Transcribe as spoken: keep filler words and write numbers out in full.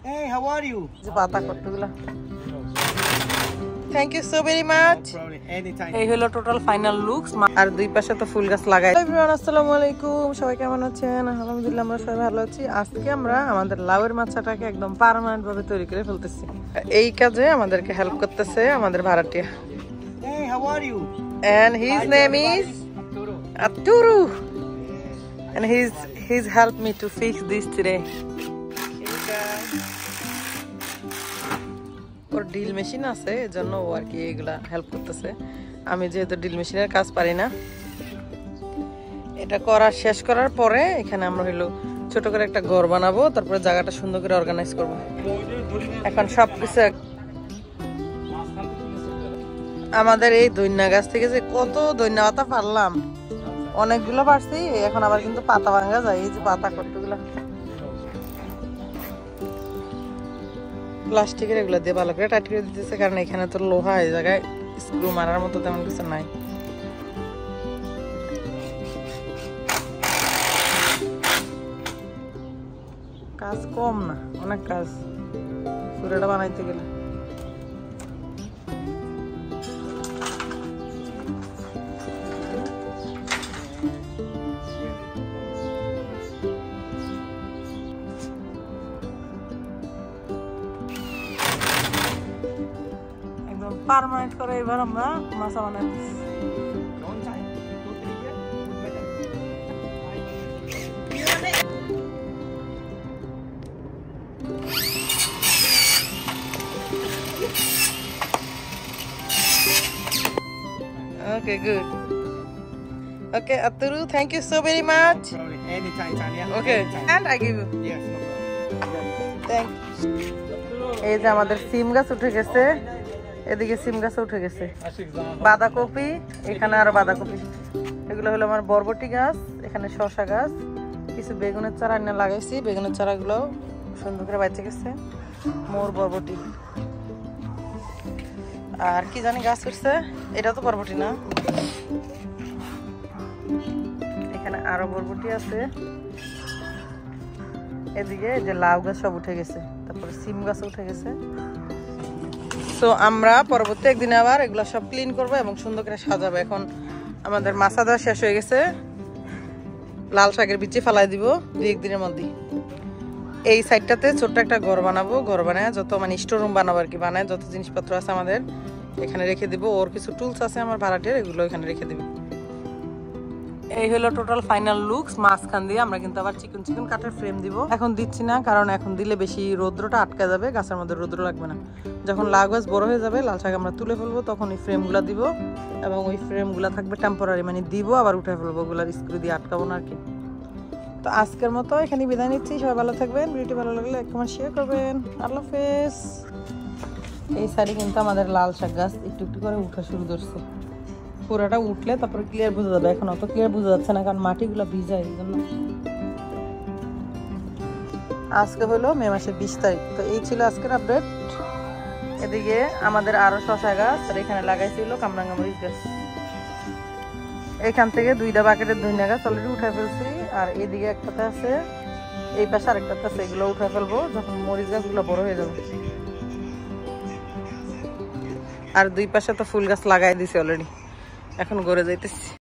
Hey, how are you? পাতা কটগুলা thank you so very much. এই হলো টোটাল ফাইনাল লুকস। আর দুই পাশে তো ফুল গাছ লাগাই। এভরিওয়ান আসসালামু আলাইকুম, সবাই কেমন আছেন? আলহামদুলিল্লাহ আমরা সবাই ভালো আছি। আজকে আমরা আমাদের লাউয়ের মাচাটাকে একদম পার্মানেন্ট ভাবে তৈরি করে ফেলতেছি। এই কাজে আমাদেরকে হেল্প করতেছে আমাদের ভাড়াটিয়া। Hey, how are you? And his name is Arturo. And he's he's helped me to fix this today. ওর ড্রিল মেশিন আছে, এজন্য ও আর কি এগুলা হেল্প করতেছে। আমি যেহেতু ড্রিল মেশিনের কাজ পারি না, এটা করার শেষ করার পরে এখানে আমরা হইলো ছোট করে একটা ঘর বানাবো, তারপরে জায়গাটা সুন্দর করে অর্গানাইজ করবো। এখন সবকিছু আমাদের এই দৈন্যা গাছ থেকে যে কত দৈন্যা পাতা পারলাম, অনেকগুলো পারছি। এখন আবার কিন্তু পাতা ভাঙা যায়, এই যে পাতা কতগুলা প্লাস্টিকের এগুলো দিয়ে ভালো করে টাইট করে দিতেছে, কারণ এখানে তো লোহা, এই জায়গায় স্ক্রু মারার মতো তেমন কিছু নাই। কাজ কম না, অনেক কাজ পুরোটা বানাইতে গেলে। পার্মানেন্ট করে এবার আমরা মাছা বানাই দিচ্ছি। Okay, good. Okay, Arturo, thank you so very much. Anytime, Tanya. Okay, and I give you. Yes, no problem. Thank you. এই যে আমাদের সিম গাছ উঠে গেছে, এদিকে সিম গাছ উঠে গেছে, বাঁধাকপি, এখানে আরো বাঁধাকপি। এগুলো হলো আমার বরবটি গাছ, এখানে শসা গাছ, কিছু বেগুনের চারা এনে লাগাইছি, বেগুনের চারাগুলো সুন্দর করে বাঁচে গেছে। মোর বরবটি আর কি জানি গাছ উঠছে, এটা তো বরবটি না। এখানে আরো বরবটি আছে, এদিকে যে লাউ গাছ সব উঠে গেছে, তারপরে সিম গাছ উঠে গেছে। তো আমরা পরবর্তী একদিন আবার এগুলো সব ক্লিন করবো এবং সুন্দর করে সাজাবো। এখন আমাদের মাছা দেওয়া শেষ হয়ে গেছে, লাল শাকের বিচি ফালাই দিব দুই একদিনের মধ্যে। এই সাইডটাতে ছোট্ট একটা ঘর বানাবো, ঘর বানায় যত মানে স্টোর রুম বানাবো আর কি, বানায় যত জিনিসপত্র আছে আমাদের এখানে রেখে দিব। ওর কিছু টুলস আছে আমার ভাড়াটির, এগুলো এখানে রেখে দিব। এই হলো টোটাল ফাইনাল লুকস। মাঝখান দিয়ে আমরা কিন্তু আবার চিকন চিকন কাঠের ফ্রেম দিব। এখন দিচ্ছি না, কারণ এখন দিলে বেশি রৌদ্রটা আটকা যাবে, গাছের মধ্যে রৌদ্র লাগবে না। যখন লাউ গাছ বড় হয়ে যাবে, লাল শাক আমরা তুলে ফেলবো, তখন এই ফ্রেমগুলো দিব এবং ওই ফ্রেমগুলো থাকবে টেম্পোরারি, মানে দিব আবার উঠে ফেলবো, ওগুলার স্ক্রু দিয়ে আটকাবো না আর কি। তো আজকের মতো এখানে বিদায় নিচ্ছি, সবাই ভালো থাকবেন। ভিডিওটি ভালো লাগলে এক কমেন্ট শেয়ার করবেন। আল্লাহ হাফেজ। এই সাইডে কিন্তু আমাদের লাল শাক গাছ একটু একটু করে উঠা শুরু করছে, পুরোটা উঠলে তারপরে ক্লিয়ার বোঝা যাবে। এখন অত ক্লিয়ার বোঝা যাচ্ছে না, কারণ মাটিগুলো ভিজায়, এই জন্য। আজকে হলো মে মাসের বিশ তারিখ। তো এই ছিল আজকের আপডেট। এদিকে আমাদের আরো শসা গাছ, আর এখানে লাগাইছিল কামরাঙ্গা মরিচ গাছ। এখান থেকে দুইটা বাকেটের ধনিয়া গাছ অলরেডি উঠে ফেলছি, আর এদিকে একটাতে আছে, এই পাশে আরেকটাতে আছে, এগুলো উঠে ফেলবো যখন মরিচ গাছগুলো বড় হয়ে যাবে। আর দুই পাশে তো ফুল গাছ লাগাই দিছি অলরেডি, এখন ঘুরে যাইতেছি।